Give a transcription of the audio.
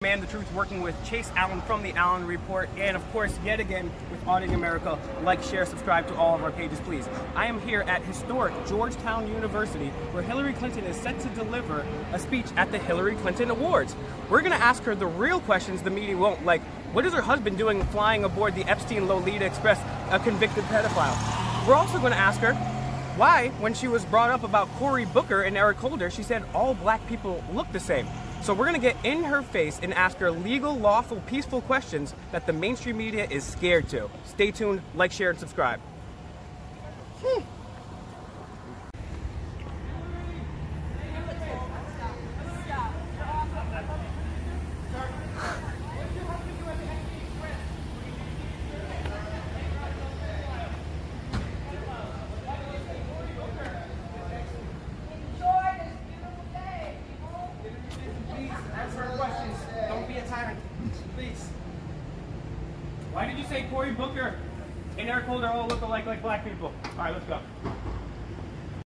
Man the Truth, working with Chase Allen from the Allen Report, and of course, yet again, with Auditing America. Like, share, subscribe to all of our pages, please. I am here at historic Georgetown University, where Hillary Clinton is set to deliver a speech at the Hillary Clinton Awards. We're going to ask her the real questions the media won't, like, what is her husband doing flying aboard the Epstein Lolita Express, a convicted pedophile? We're also going to ask her why, when she was brought up about Cory Booker and Eric Holder, she said all black people look the same. So we're going to get in her face and ask her legal, lawful, peaceful questions that the mainstream media is scared to. Stay tuned, like, share, and subscribe. Please. Why did you say Cory Booker and Eric Holder all look alike like black people? All right, let's go.